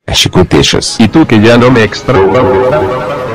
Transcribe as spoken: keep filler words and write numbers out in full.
Escuchas. Y tú que ya no me extrañas.